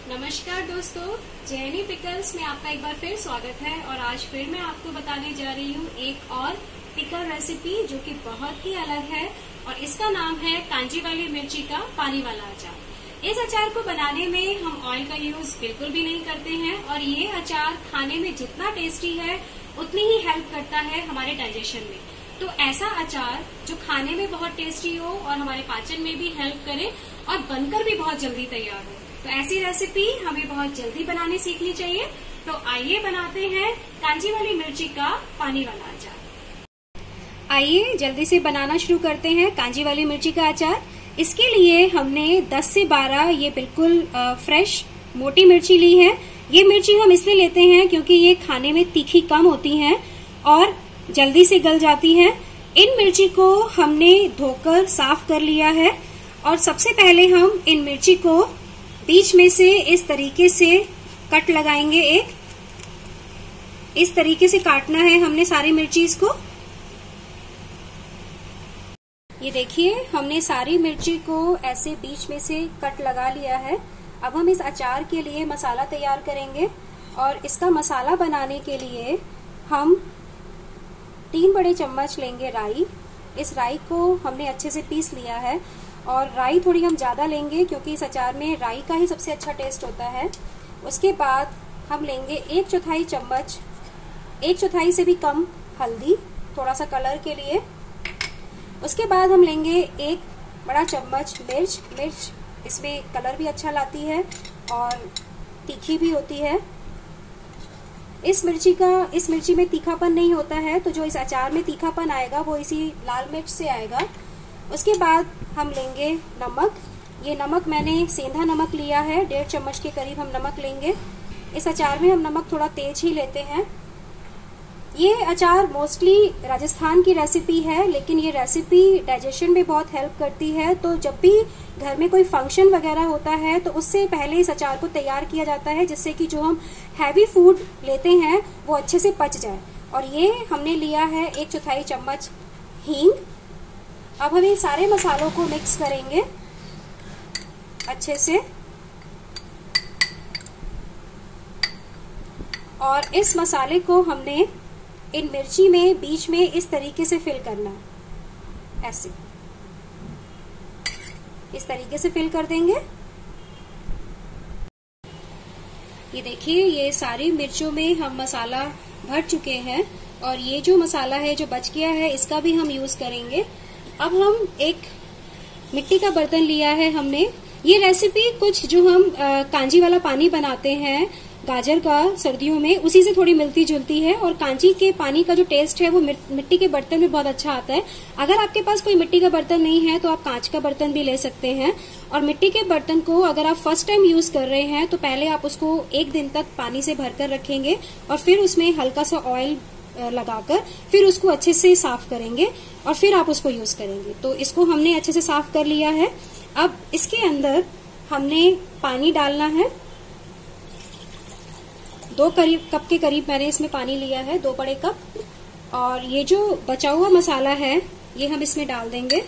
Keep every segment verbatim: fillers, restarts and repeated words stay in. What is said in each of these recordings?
नमस्कार दोस्तों, जैनी पिकल्स में आपका एक बार फिर स्वागत है। और आज फिर मैं आपको बताने जा रही हूँ एक और पिकल रेसिपी जो कि बहुत ही अलग है और इसका नाम है कांजी वाली मिर्ची का पानी वाला अचार। इस अचार को बनाने में हम ऑयल का यूज बिल्कुल भी नहीं करते हैं और ये अचार खाने में जितना टेस्टी है उतनी ही हेल्प करता है हमारे डाइजेशन में। तो ऐसा अचार जो खाने में बहुत टेस्टी हो और हमारे पाचन में भी हेल्प करे और बनकर भी बहुत जल्दी तैयार हो, तो ऐसी रेसिपी हमें बहुत जल्दी बनाने सीखनी चाहिए। तो आइए बनाते हैं कांजी वाली मिर्ची का पानी वाला अचार। आइए जल्दी से बनाना शुरू करते हैं कांजी वाली मिर्ची का अचार। इसके लिए हमने दस से बारह ये बिल्कुल फ्रेश मोटी मिर्ची ली है। ये मिर्ची हम इसलिए लेते हैं क्योंकि ये खाने में तीखी कम होती हैं और जल्दी से गल जाती है। इन मिर्ची को हमने धोकर साफ कर लिया है और सबसे पहले हम इन मिर्ची को बीच में से इस तरीके से कट लगाएंगे। एक इस तरीके से काटना है हमने सारी मिर्ची को। ये देखिए हमने सारी मिर्ची को ऐसे बीच में से कट लगा लिया है। अब हम इस अचार के लिए मसाला तैयार करेंगे और इसका मसाला बनाने के लिए हम तीन बड़े चम्मच लेंगे राई। इस राई को हमने अच्छे से पीस लिया है और राई थोड़ी हम ज़्यादा लेंगे क्योंकि इस अचार में राई का ही सबसे अच्छा टेस्ट होता है। उसके बाद हम लेंगे एक चौथाई चम्मच, एक चौथाई से भी कम हल्दी, थोड़ा सा कलर के लिए। उसके बाद हम लेंगे एक बड़ा चम्मच मिर्च। मिर्च इसमें कलर भी अच्छा लाती है और तीखी भी होती है। इस मिर्ची का इस मिर्ची में तीखापन नहीं होता है, तो जो इस अचार में तीखापन आएगा वो इसी लाल मिर्च से आएगा। उसके बाद हम लेंगे नमक। ये नमक मैंने सेंधा नमक लिया है, डेढ़ चम्मच के करीब हम नमक लेंगे। इस अचार में हम नमक थोड़ा तेज ही लेते हैं। ये अचार मोस्टली राजस्थान की रेसिपी है, लेकिन ये रेसिपी डाइजेशन में बहुत हेल्प करती है। तो जब भी घर में कोई फंक्शन वगैरह होता है तो उससे पहले इस अचार को तैयार किया जाता है, जिससे कि जो हम हैवी फूड लेते हैं वो अच्छे से पच जाए। और ये हमने लिया है एक चौथाई चम्मच हींग। अब हम इन सारे मसालों को मिक्स करेंगे अच्छे से और इस मसाले को हमने इन मिर्ची में बीच में इस तरीके से फिल करना है। ऐसे इस तरीके से फिल कर देंगे। ये देखिए ये सारी मिर्चों में हम मसाला भर चुके हैं और ये जो मसाला है जो बच गया है इसका भी हम यूज करेंगे। अब हम एक मिट्टी का बर्तन लिया है हमने। ये रेसिपी कुछ जो हम आ, कांजी वाला पानी बनाते हैं गाजर का सर्दियों में, उसी से थोड़ी मिलती जुलती है। और कांजी के पानी का जो टेस्ट है वो मिट्टी के बर्तन में बहुत अच्छा आता है। अगर आपके पास कोई मिट्टी का बर्तन नहीं है तो आप कांच का बर्तन भी ले सकते हैं। और मिट्टी के बर्तन को अगर आप फर्स्ट टाइम यूज कर रहे हैं तो पहले आप उसको एक दिन तक पानी से भरकर रखेंगे और फिर उसमें हल्का सा ऑयल लगाकर फिर उसको अच्छे से साफ करेंगे और फिर आप उसको यूज करेंगे। तो इसको हमने अच्छे से साफ कर लिया है। अब इसके अंदर हमने पानी डालना है। दो करीब कप के करीब मैंने इसमें पानी लिया है, दो बड़े कप। और ये जो बचा हुआ मसाला है ये हम इसमें डाल देंगे।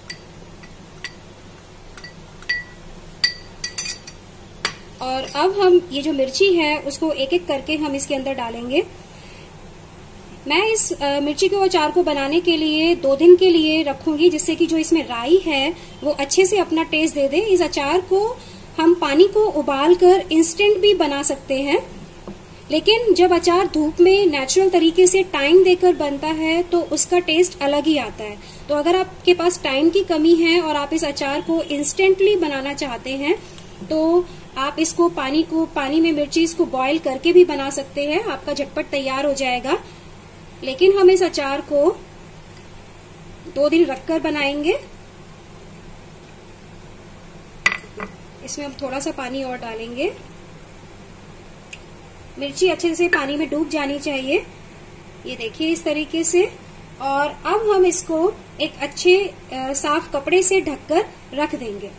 और अब हम ये जो मिर्ची है उसको एक एक करके हम इसके अंदर डालेंगे। मैं इस मिर्ची के अचार को बनाने के लिए दो दिन के लिए रखूंगी, जिससे कि जो इसमें राई है वो अच्छे से अपना टेस्ट दे दे। इस अचार को हम पानी को उबालकर इंस्टेंट भी बना सकते हैं, लेकिन जब अचार धूप में नेचुरल तरीके से टाइम देकर बनता है तो उसका टेस्ट अलग ही आता है। तो अगर आपके पास टाइम की कमी है और आप इस अचार को इंस्टेंटली बनाना चाहते हैं तो आप इसको पानी को पानी में मिर्ची इसको बॉईल करके भी बना सकते हैं, आपका झटपट तैयार हो जाएगा। लेकिन हम इस अचार को दो दिन रखकर बनाएंगे। इसमें हम थोड़ा सा पानी और डालेंगे। मिर्ची अच्छे से पानी में डूब जानी चाहिए, ये देखिए इस तरीके से। और अब हम इसको एक अच्छे साफ कपड़े से ढककर रख देंगे।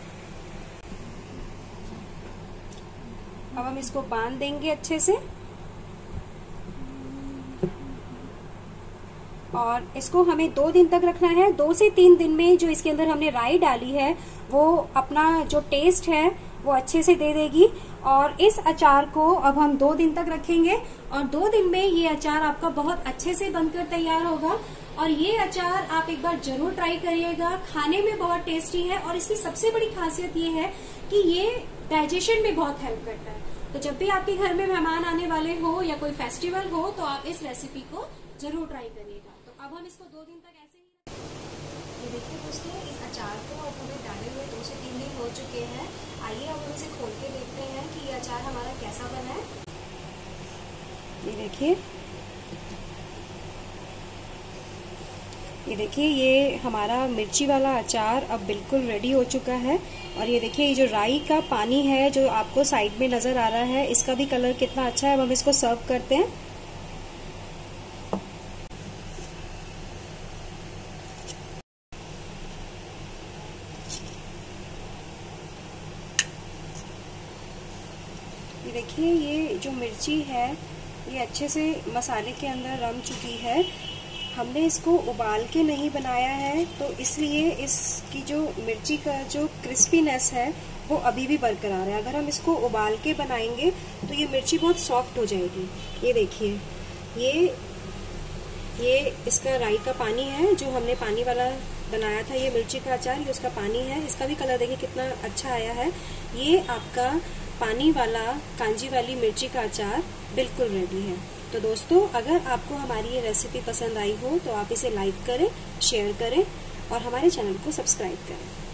अब हम इसको बांध देंगे अच्छे से। और इसको हमें दो दिन तक रखना है। दो से तीन दिन में जो इसके अंदर हमने राई डाली है वो अपना जो टेस्ट है वो अच्छे से दे देगी। और इस अचार को अब हम दो दिन तक रखेंगे और दो दिन में ये अचार आपका बहुत अच्छे से बनकर तैयार होगा। और ये अचार आप एक बार जरूर ट्राई करिएगा, खाने में बहुत टेस्टी है और इसकी सबसे बड़ी खासियत ये है कि ये डाइजेशन में बहुत हेल्प करता है। तो जब भी आपके घर में मेहमान आने वाले हो या कोई फेस्टिवल हो तो आप इस रेसिपी को जरूर ट्राई करिएगा। तो अब हम इसको दो दिन तक ऐसे ही, ये देखिए दोस्तों, इस अचार को अब हमें डाले हुए दो से तीन दिन हो चुके हैं। आइए अब हम इसे खोल के देखते हैं कि ये अचार हमारा कैसा बना है। ये देखिए, ये देखिए ये हमारा मिर्ची वाला अचार अब बिल्कुल रेडी हो चुका है। और ये देखिए ये जो राई का पानी है जो आपको साइड में नजर आ रहा है, इसका भी कलर कितना अच्छा है। अब हम इसको सर्व करते हैं। ये देखिए ये जो मिर्ची है ये अच्छे से मसाले के अंदर रम चुकी है। हमने इसको उबाल के नहीं बनाया है तो इसलिए इसकी जो मिर्ची का जो क्रिस्पीनेस है वो अभी भी बरकरार है। अगर हम इसको उबाल के बनाएंगे तो ये मिर्ची बहुत सॉफ्ट हो जाएगी। ये देखिए ये ये इसका राई का पानी है जो हमने पानी वाला बनाया था, ये मिर्ची का अचार, ये उसका पानी है। इसका भी कलर देखिए कितना अच्छा आया है। ये आपका पानी वाला कांजी वाली मिर्ची का अचार बिल्कुल रेडी है। तो दोस्तों, अगर आपको हमारी ये रेसिपी पसंद आई हो तो आप इसे लाइक करें, शेयर करें और हमारे चैनल को सब्सक्राइब करें।